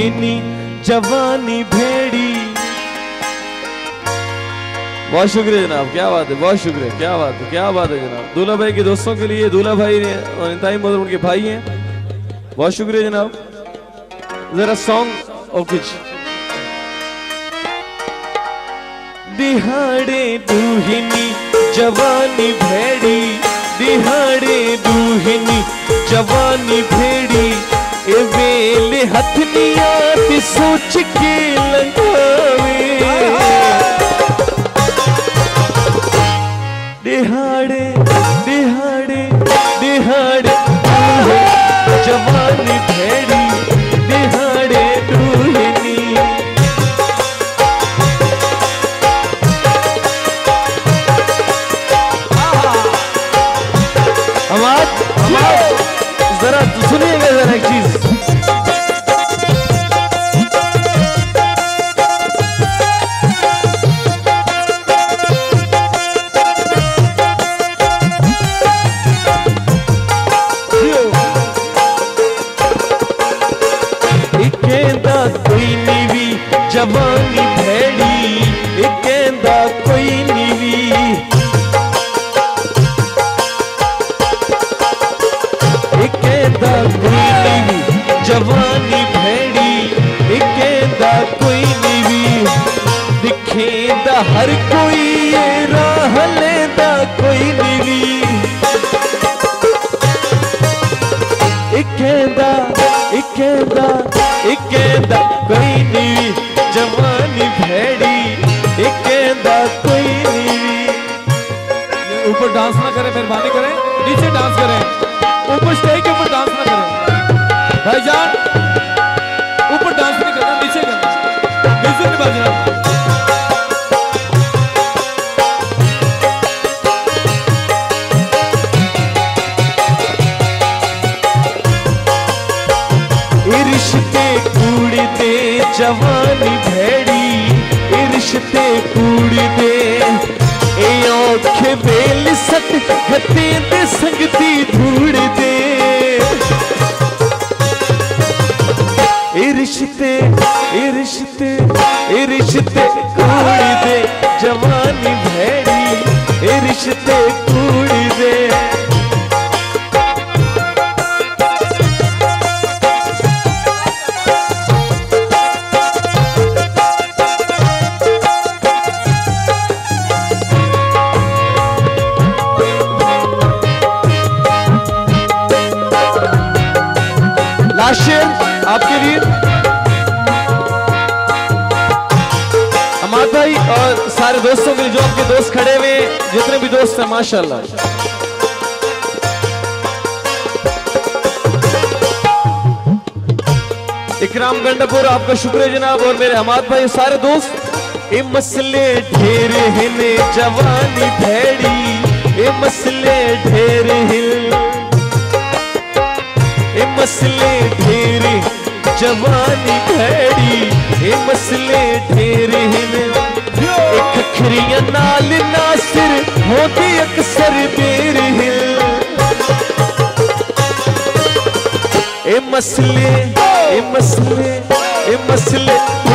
दूहिनी जवानी भेड़ी। बहुत शुक्रिया जनाब, क्या बात है, बहुत शुक्रिया, क्या बात है, क्या बात है जनाब। दूल्हा भाई के दोस्तों के लिए, दूल्हा भाई ने और इंतहाई मोहतरम उनके भाई हैं, बहुत शुक्रिया जनाब। जरा सॉन्ग और कुछ। दिहाड़े दूहिनी जवानी भेड़ी, दिहाड़े दूहिनी जवानी भेड़ी, ए वेले हथ निया ते सोच के लगावे। दिहाड़े दिहाड़े दिहाड़े जवानी भेड़ी, दिहाड़े दूहिनी। जरा सुनिएगा जरा एक चीज। इकेंदा कोई नीवी जवानी भेड़ी, इकेंदा कोई नीवी, इकेंदा कोई नीवी जवानी भेड़ी, इकेंदा कोई नीवी। दिखेंदा हर कोई ये राह लेंदा कोई नीवी। इकेंदा इकेंदा इकेंदा कोई नीवी जवानी भेड़ी, इकेंदा कोई नीवी। ऊपर डांस ना करें, मेहरबानी करें, नीचे डांस करें। ऊपर स्टेज के ऊपर डांस ना करें भाईजान, ऊपर डांस नहीं करना, नीचे करना, म्यूजिक नहीं बजना। रिश्ते कूड़ते जवानी भेड़ी, रिश्ते कूड़ते ए औखे वेल सट हते दे संगती धूड़ दे। रिश्ते रिश्ते रिश्ते कूड़ते जवानी भेड़ी, रिश्ते कूड़ते। शेर आपके लिए अमाद भाई और सारे दोस्तों के लिए, जो आपके दोस्त खड़े हुए, जितने भी दोस्त हैं माशाल्लाह। इकराम गंडापुर आपका शुक्रिया जनाब, और मेरे अमाद भाई सारे दोस्त। ए मसले ढेर हिल जवानी भेड़ी, ए मसले ढेर हिल, ए मसले ढेर जवानी भेड़ी, ए मसले ढेर हिल। खखरियां नाल नासिर होती अक्सर बेर हिल। ए मसले ए मसले ए मसले